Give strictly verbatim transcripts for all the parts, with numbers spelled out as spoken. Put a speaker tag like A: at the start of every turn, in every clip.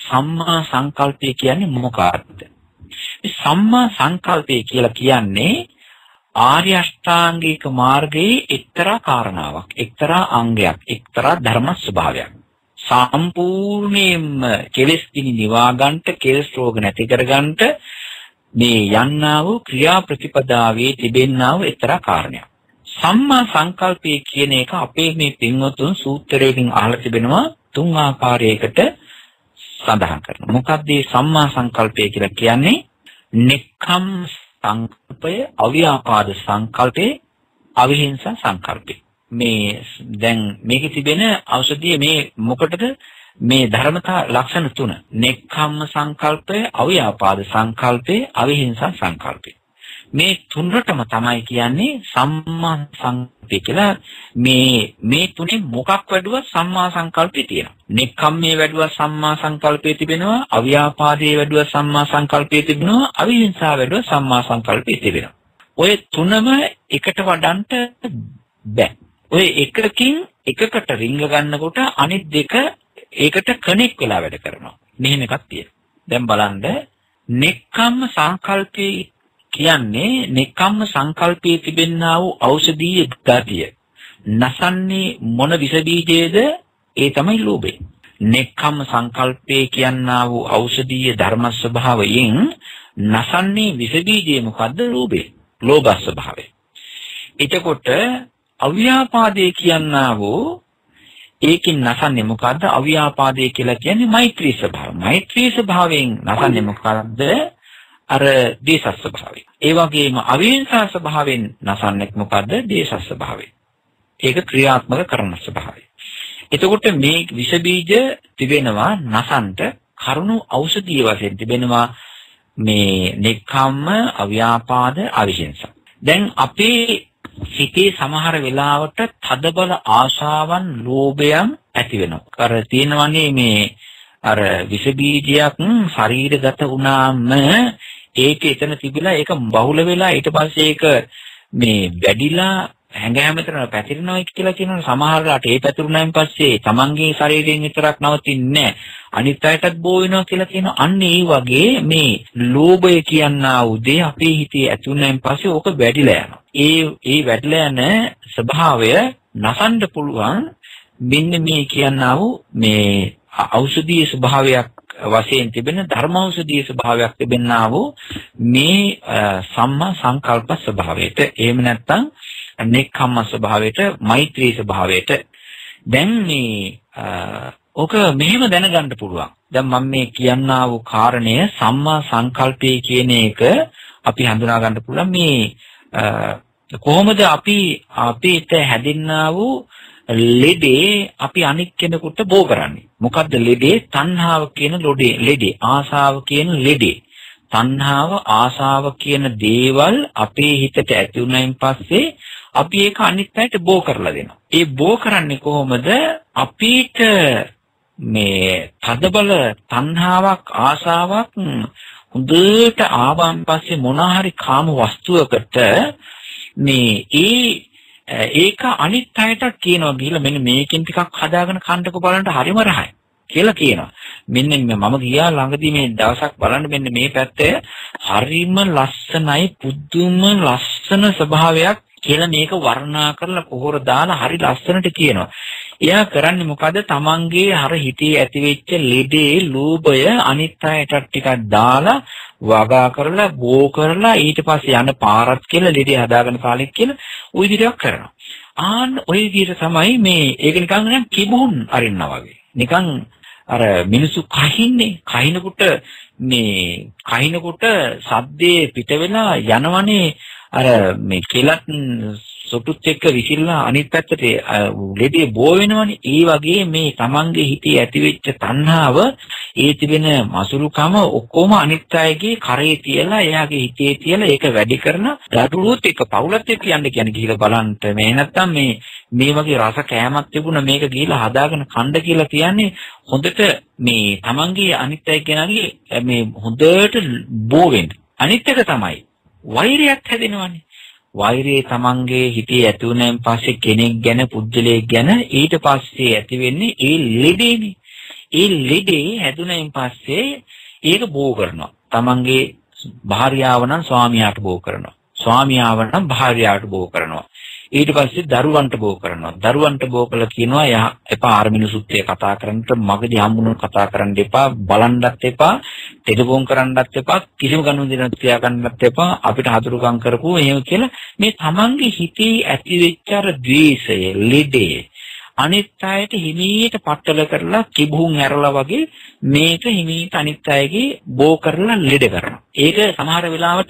A: සම්මා සංකල්පය කියන්නේ මොකක්ද? මේ සම්මා සංකල්පය කියලා කියන්නේ ආර්ය අෂ්ටාංගික මාර්ගයේ එක්තරා කාරණාවක්, එක්තරා අංගයක්, එක්තරා ධර්ම ස්වභාවයක්. සම්පූර්ණයෙන්ම කෙලෙස් කිනි නිවා ගන්නට, කෙලෙස් රෝග නැති කර ගන්නට මේ යන්නා වූ ක්‍රියා ප්‍රතිපදාවේ තිබෙන්නා වූ එක්තරා කාරණයක්. සම්මා සංකල්පය කියන එක අපේ මේ පින්වතුන් සූත්‍රයෙන් අහලා තිබෙනවා තුන් ආකාරයකට සඳහන් කරනවා. මොකක්ද මේ සම්මා සංකල්පය කියලා කියන්නේ? නෙක්ඛම් සංකල්පය, අව්‍යාපාද සංකල්පය, අවිහිංසා සංකල්පය. මේ දැන් මේකේ තිබෙන ඖෂධිය මේ මොකටද? මේ ධර්මතා ලක්ෂණ තුන. නෙක්ඛම්ම සංකල්පය, අව්‍යාපාද සංකල්පය, අවිහිංසා සංකල්පය. මේ තුනටම තමයි කියන්නේ සම්මා සංකල්පය කියලා. මේ මේ තුනේ මොකක් වැඩුවත් සම්මා සංකල්පය තියෙනවා. නෙක්ඛම්මේ වැඩුවත් සම්මා සංකල්පය තිබෙනවා, අව්‍යාපාදයේ වැඩුවත් සම්මා සංකල්පය තිබෙනවා, අවිහිංසා වැඩුවත් සම්මා සංකල්පය තිබෙනවා. ඔය තුනම එකට වඩන්ට බෑ. ඔය එකකින් එකකට රිංග ගන්නකොට අනිත් දෙක ඒකට කනෙක්ට් වෙලා වැඩ කරනවා. මෙහෙම එකක් තියෙනවා. දැන් බලන්න නෙක්ඛම්ම සංකල්පේ කියන්නේ නෙක්ඛම්ම සංකල්පයේ තිබෙනා වූ ඖෂධීය ගතිය. නසන්නේ මොන විස බීජයේද? ඒ තමයි ලෝභය. නෙක්ඛම්ම සංකල්පයේ කියනා වූ ඖෂධීය ධර්ම ස්වභාවයෙන් නසන්නේ විස බීජය මොකද්ද? ලෝභය. ලෝභ ස්වභාවය. එතකොට අව්‍යාපාදේ කියනා වූ ඒකින් නසන්නේ මොකද්ද? අව්‍යාපාදේ කියලා කියන්නේ මෛත්‍රී ස්වභාවය. මෛත්‍රී ස්වභාවයෙන් නසන්නේ මොකද්ද? අර දේශ ස්වභාවය. ඒ වගේම අවිහිංසා ස්වභාවයෙන් නසන්නේ මොකද්ද? දේශ ස්වභාවය. ඒක ක්‍රියාත්මක කරන ස්වභාවය. එතකොට මේ විස බීජ තිබෙනවා නසන්ට කරුණු ඖෂධීය වශයෙන් තිබෙනවා මේ නෙක්ඛම්ම, අව්‍යාපාද, අවිහිංසා. දැන් අපේ හිතේ සමහර වෙලාවට තදබල ආශාවන්, ලෝභයන් ඇති වෙනවා. අර තියෙනවනේ මේ අර විස බීජයක් ශරීරගත වුණාම ඒක එතන තිබිලා ඒක බහුල වෙලා ඊට පස්සේ ඒක මේ වැඩිලා හැඟ හැමතැනම පැතිරෙනවා කියලා කියනවා. සමහරලාට ඒ පැතිරුණායින් පස්සේ තමන්ගේ ශරීරයෙන් විතරක් නවතින්නේ අනිත් අයටත් බෝ වෙනවා කියලා කියනවා. අන්න ඒ වගේ මේ ලෝභය කියනා උදේ අපේ හිතේ ඇති වුණායින් පස්සේ ඕක වැඩිලා යනවා. ඒ ඒ වැඩිලා යන ස්වභාවය නසන්න පුළුවන් මෙන්න මේ කියනා වූ මේ ඖෂධීය ස්වභාවයක් වශයෙන් තිබෙන ධර්ම ඖෂධීය ස්වභාවයක් තිබෙනා වූ මේ සම්මා සංකල්ප ස්වභාවයට, එහෙම නැත්නම් නෙක්ඛම්ම ස්වභාවයට, මෛත්‍රී ස්වභාවයට. දැන් මේ ඕක මෙහෙම දැනගන්න පුළුවන්. දැන් මම මේ කියනා වූ කාරණය සම්මා සංකල්පය කියන එක අපි හඳුනා ගන්න පුළුවන්. මේ කොහොමද අපි අපිට හැදෙන්නා වූ ලෙඩේ අපි අනික් කෙනෙකුට බෝ කරන්නේ? මොකද්ද ලෙඩේ? තණ්හාව කියන ලොඩේ ලෙඩේ, ආසාව කියන ලෙඩේ. තණ්හාව, ආසාව කියන දේවල් අපේ හිතට ඇති වුණායින් පස්සේ අපි ඒක අනිත් අයට බෝ කරලා දෙනවා. ඒ බෝ කරන්නේ කොහොමද? අපිට මේ තදබල තණ්හාවක්, ආසාවක් හොඳට ආවන් පස්සේ මොන හරි කාම වස්තුවකට මේ ඒ ඒක අනිත් අයට කියනවා ගිහලා මෙන්න මේකෙන් ටිකක් හදාගෙන කන්නකො බලන්න හරිම රහයි කියලා කියනවා. මෙන්න මම ගියා ළඟදී මේ දවසක් බලන්න මෙන්න මේ පැත්තේ හරිම ලස්සනයි, පුදුම ලස්සන ස්වභාවයක් කියලා මේක වර්ණනා කරලා පොහොර දාලා හරි ලස්සනට කියනවා. එයා කරන්නේ මොකද? තමන්ගේ අර හිතේ ඇතිවෙච්ච ලෙඩේ, ලෝභය අනිත් අයට ටිකක් දාලා වගා කරලා බෝ කරලා ඊට පස්සේ යන පාරක් කියලා ලෙඩේ හදාගෙන කාලෙක් කියලා ওই විදිහට කරනවා. ආන් ওই විදිහට තමයි මේ ඒක නිකන් නිකන් කිඹුන් අරින්නා වගේ. නිකන් අර මිනිසු කහින්නේ, කහිනකොට මේ කහිනකොට සද්දේ පිට වෙලා යනවනේ අර මේ කෙලත් සොටුත් එක්ක විසිරලා අනිත් පැත්තට ලෙඩේ බෝ වෙනවනේ. ඒ වගේ මේ තමන්ගේ හිතේ ඇතිවෙච්ච තණ්හාව, ඒ තිබෙන මසුරුකම ඔක්කොම අනිත් අයගේ කරේ තියලා, එයාගේ හිතේ තියලා ඒක වැඩි කරන දඩුවොත් එක පවුලත් එක්ක යන්න කියන්නේ ගිහිල්ලා බලන්න. මේ නැත්තම් මේ මේ වගේ රස කෑමක් තිබුණා මේක ගිහිල්ලා හදාගෙන කන්න කියලා කියන්නේ හොඳට මේ තමන්ගේ අනිත් අය කෙනාගේ මේ හොඳට බෝ වෙන්න. අනිත් එක තමයි වෛරයක් හැදෙනවනේ. වෛරය තමන්ගේ හිතේ ඇති වුණාන් පස්සේ කෙනෙක් ගැන, පුද්ගලයෙක් ගැන ඊට පස්සේ ඇති වෙන්නේ ඒ ලෙඩේනේ. ඒ ලෙඩේ හැදුනයින් පස්සේ ඒක බෝ කරනවා. තමන්ගේ භාර්යාව නම් ස්වාමියාට බෝ කරනවා. ස්වාමියාව නම් භාර්යාවට බෝ කරනවා. ඊට පස්සේ දරුවන්ට බෝ කරනවා. දරුවන්ට බෝ කළා කියනවා එපා අර මිනිසුත් එක්ක කතා කරන්නට මගදී හම්බුනොත් කතා කරන්න එපා, බලන්නත් එපා, ටෙලිෆෝන් කරන්නත් එපා, කිසිම ගනුදෙනුවක් තියාගන්නත් එපා, අපිට හතුරුකම් කරපුව එහෙම කියලා මේ තමන්ගේ හිතේ ඇතිවෙච්ච අර ද්වේෂය, ලෙඩේ අනිත් අයට හිමීට පట్టල කරලා කිබුන් ඇරලා වගේ මේක හිමීට අනිත් අයගේ බෝ කරලා ලෙඩ කරනවා. ඒක සමහර වෙලාවට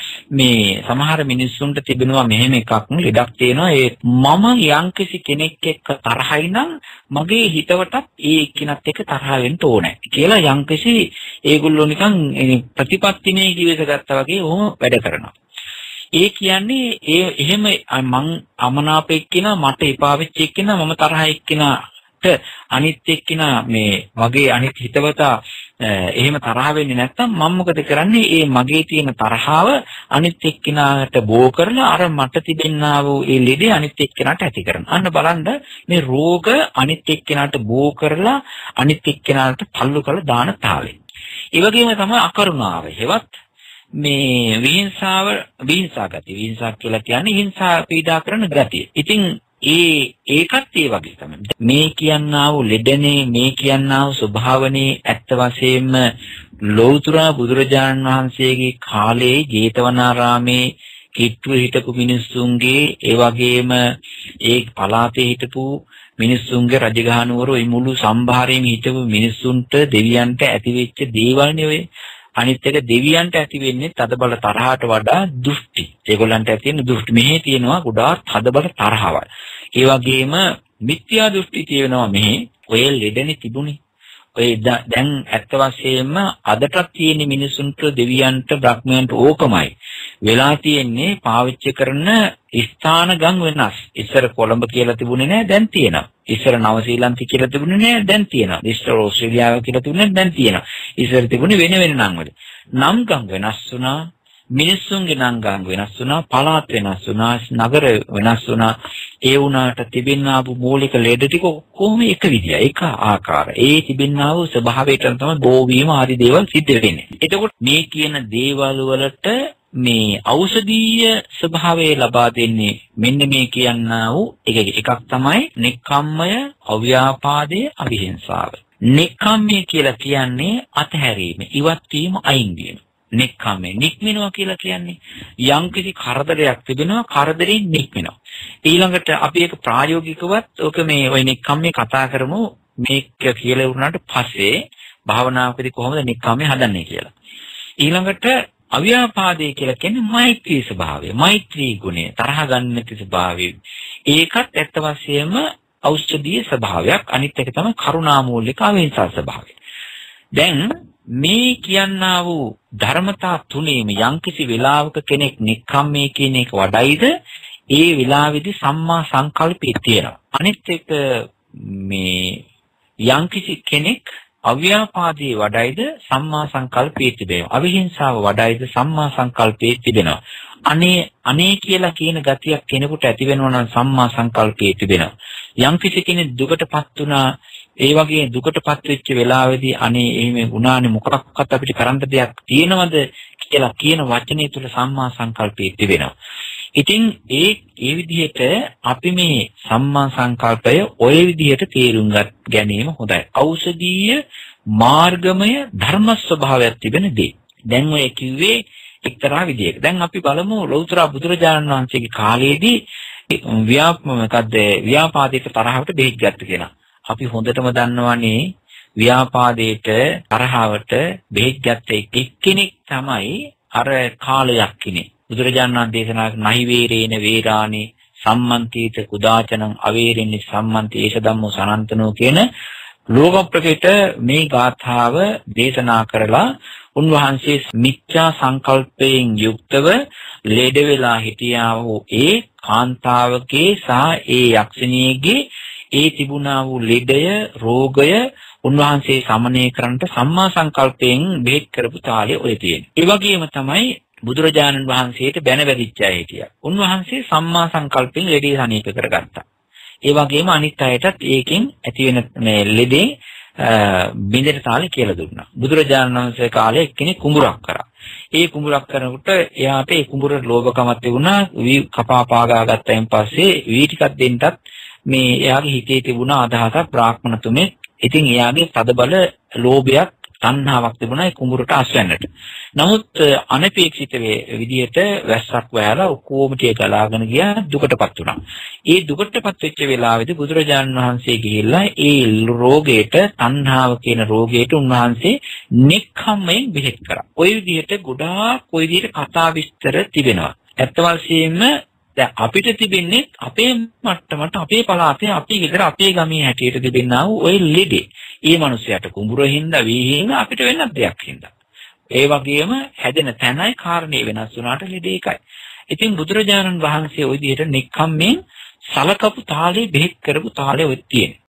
A: මේ සමහර මිනිස්සුන්ට තිබෙනවා මෙහෙම එකක් ලෙඩක් තියෙනවා. ඒ මම යම්කිසි කෙනෙක් එක්ක තරහයි නම් මගේ හිතවටත් ඒ එක්කිනත් එක්ක තරහ වෙන්න ඕනේ කියලා යම්කිසි ඒගොල්ලෝ නිකන් ප්‍රතිපත්තිනේ කිවිස ගත්තා වගේ ඔහොම වැඩ කරනවා. ඒ කියන්නේ ඒ එහෙම මං අමනාප එක්කිනා මට එපා වෙච්ච එක්කිනා මම තරහ එක්කිනාට අනිත් එක්කිනා මේ වගේ අනිත් හිතවතා එහෙම තරහ වෙන්නේ නැත්නම් මම මොකද කරන්නේ? ඒ මගේ තියෙන තරහව අනිත් එක්කිනාට බෝ කරලා අර මට තිබෙන්නා වූ ඒ ලෙඩේ අනිත් එක්කිනාට ඇති කරනවා. අන්න බලන්න මේ රෝග අනිත් එක්කිනාට බෝ කරලා අනිත් එක්කිනාට තල්ලු කරලා දාන තාලේ. ඒ වගේම තමයි අකරුණාව. හෙවත් මේ විහිංසාව විහිංසා ගතිය. විහිංසාව කියලා කියන්නේ හිංසා පීඩා කරන ගතිය. ඉතින් ඒ ඒකත් ඒ වගේ තමයි. මේ කියන්නා වූ ලෙඩනේ මේ කියන්නා වූ ස්වභාවනේ ඇත්ත වශයෙන්ම ලෞතර බුදුරජාණන් වහන්සේගේ කාලේ ජේතවනාරාමේ කිට්ටුවේ හිටපු මිනිස්සුන්ගේ ඒ වගේම ඒ පළාතේ හිටපු මිනිස්සුන්ගේ රජගහනුවර ওই මුළු සම්භාරයෙන් හිටපු මිනිස්සුන්ට දෙවියන්ට ඇතිවෙච්ච දේවල් නෙවෙයි. අනිත් එක දෙවියන්ට ඇති වෙන්නේ තදබල තරහට වඩා දෘෂ්ටි. ඒගොල්ලන්ට ඇති වෙන දෘෂ්ටි මෙහි තියෙනවා ගොඩාක් තදබල තරහවල්. ඒ වගේම මිත්‍යා දෘෂ්ටි තියෙනවා මෙහි. ඔය ලෙඩනේ තිබුණේ. ඔය දැන් ඇත්ත වශයෙන්ම අදටත් තියෙන මිනිසුන්ට දෙවියන්ට බ්‍රහ්මයන්ට ඕකමයි. වෙලා තියෙන්නේ පාවිච්චි කරන ස්ථාන ගම් වෙනස්. ඉස්සර කොළඹ කියලා තිබුණේ නැහැ දැන් තියෙනවා. ඉස්සර නවසීලන්ත කියලා තිබුණේ නැහැ දැන් තියෙනවා. ඉස්සර ඕස්ට්‍රේලියාව කියලා තිබුණේ දැන් තියෙනවා. ඉස්සර තිබුණේ වෙන වෙන නම් වල. නම් ගම් වෙනස් වුණා. මිනිස්සුන්ගේ නම් ගම් වෙනස් වුණා. පළාත් වෙනස් වුණා. නගර වෙනස් වුණා. ඒ වුණාට තිබෙනා වූ මූලික ලෙඩ ටික කොහොම එක විදිය එක ආකාරය. ඒ තිබෙනා වූ ස්වභාවයට තමයි බෝවීම ආදී දේවල් සිද්ධ වෙන්නේ. එතකොට මේ කියන දේවල් වලට මේ ඖෂධීය ස්වභාවය ලබා දෙන්නේ මෙන්න මේ කියන්නා වූ එක එකක් තමයි නෙක්ඛම්මය, අව්‍යාපාදය, අවිහිංසාව. නෙක්ඛම්මය කියලා කියන්නේ අතහැරීම, ඉවත් වීම, අයින් වීම. නෙක්ඛම්මය නික්මිනවා කියලා කියන්නේ යම්කිසි කරදරයක් තිබෙනවා කරදරෙන් නික්මිනවා. ඊළඟට අපි ඒක ප්‍රායෝගිකවත් ඔක මේ ওই නෙක්ඛම්මය කතා කරමු. මේක කියලා වුණාට පස්සේ භාවනාවකදී කොහොමද නෙක්ඛම්මය හදන්නේ කියලා. ඊළඟට අව්‍යාපාදේ කියලා කියන්නේ මෛත්‍රී ස්වභාවය. මෛත්‍රී ගුණය, තරහ ගන්න නැති ස්වභාවය. ඒකත් ඇත්ත වශයෙන්ම ඖෂධීය ස්වභාවයක්. අනිත් එක තමයි කරුණා මූලික අවිහිංසා ස්වභාවය. දැන් මේ කියන්නා වූ ධර්මතා තුනේම යම්කිසි වෙලාවක කෙනෙක් නික්කම්මේ කියන එක වඩයිද ඒ වෙලාවේදී සම්මා සංකල්පය තියෙනවා. අනිත් එක මේ යම්කිසි කෙනෙක් අව්‍යාපාදයේ වඩයිද සම්මා සංකල්පයේ තිබෙනවා. අවිහිංසාව වඩයිද සම්මා සංකල්පයේ තිබෙනවා. අනේ අනේ කියලා කියන ගතියක් කෙනෙකුට ඇති වෙනවා නම් සම්මා සංකල්පයේ තිබෙනවා. යම්කිසි කෙනෙක් දුකටපත් වුණා ඒ වගේ දුකටපත් වෙච්ච වෙලාවේදී අනේ එහෙම වුණානේ මොකක්වත් අපිට කරන්න දෙයක් තියෙනවද කියලා කියන වචනේ තුල සම්මා සංකල්පය තිබෙනවා. ඉතින් ඒ ඒ විදිහට අපි මේ සම්මා සංකල්පය ඔය විදිහට තේරුම් ගැනීම හොඳයි. ඖෂධීය මාර්ගමය ධර්ම ස්වභාවයක් තිබෙන දේ. දැන් ඔය කිව්වේ එක්තරා විදිහක. දැන් අපි බලමු ලෞතර බුදුරජාණන් වහන්සේගේ කාලයේදී ව්‍යාපමකද ව්‍යාපාදික තරහවට බෙහෙත් ගත්ත කෙනා. අපි හොඳටම දන්නවනේ ව්‍යාපාදයට තරහවට බෙහෙත් ගත්ත එක්කෙනෙක් තමයි අර කාලයක් ඉන්නේ. බුදුරජාණන් දේශනා කරන නහි වේරේන වේරාණි සම්මන්තිත කුදාචනං අවේරින්නි සම්මන්ති ඒෂ ධම්මෝ සනන්තනෝ කියන ලෝක ප්‍රකට මේ ගාථාව දේශනා කරලා උන්වහන්සේ මිත්‍යා සංකල්පයෙන් යුක්තව ලෙඩ වෙලා හිටියා වූ ඒ කාන්තාවකේ සහ ඒ යක්ෂණියගේ ඒ තිබුණා වූ ලෙඩය රෝගය උන්වහන්සේ සමනය කරන්නට සම්මා සංකල්පයෙන් බෙහෙත් කරපු තාලය ඔය තියෙනවා. ඒ වගේම තමයි බුදුරජාණන් වහන්සේට බැන වැදිච්ච අය හිටියා. උන්වහන්සේ සම්මා සංකල්පයෙන් ලෙඩේ සනීප කරගත්තා. ඒ වගේම අනිත් අයටත් ඒකෙන් ඇති වෙන මේ ලෙඩේ බින්දෙට තාලේ කියලා දුන්නා. බුදුරජාණන් වහන්සේ කාලේ එක්කෙනෙක් කුඹුරක් කරා. ඒ කුඹුරක් කරනකොට එයාට ඒ කුඹුරේ ලෝභකමක් තිබුණා. වී කපා පාගා ගත්තයින් පස්සේ වී ටිකක් දෙන්නත් මේ එයාගේ හිතේ තිබුණ අදහසක් බ්‍රාහ්මණතුමේ. ඉතින් එයාගේ තදබල ලෝභයක් තණ්හාවක් තිබුණා ඒ කුඹුරට අස්වැන්නට. නමුත් අනපේක්ෂිත විදියට වැස්සක් වෑලා ඔක්කොම ටික ගලාගෙන ගියා දුකටපත් වුණා. ඒ දුකටපත් වෙච්ච වෙලාවේදී බුදුරජාණන් වහන්සේ ගිහිල්ලා ඒ රෝගයට තණ්හාව කියන රෝගයට උන්වහන්සේ නික්ඛම්මයෙන් බෙහෙත් කරා. ওই විදියට ගොඩාක් ওই විදියට කතා විස්තර තිබෙනවා. ඇත්ත වශයෙන්ම දැන් අපිට තිබෙන්නේ අපේ මට්ටමට අපේ පළාතේ අපේ ගෙදර අපේ ගමේ හැටියට තිබෙනා වූ ওই ලෙඩේ. ඒ මිනිසයාට කුඹුරින්ද වීහින්ද අපිට වෙනත් දෙයක් හින්දා. ඒ වගේම හැදෙන තැනයි කාරණේ වෙනස් වුණාට ලෙඩේ එකයි. ඉතින් බුදුරජාණන් වහන්සේ ওই විදිහට නික්කම්මෙන් සලකපු තාලේ බෙහෙත් කරපු තාලේ ඔය තියෙනවා.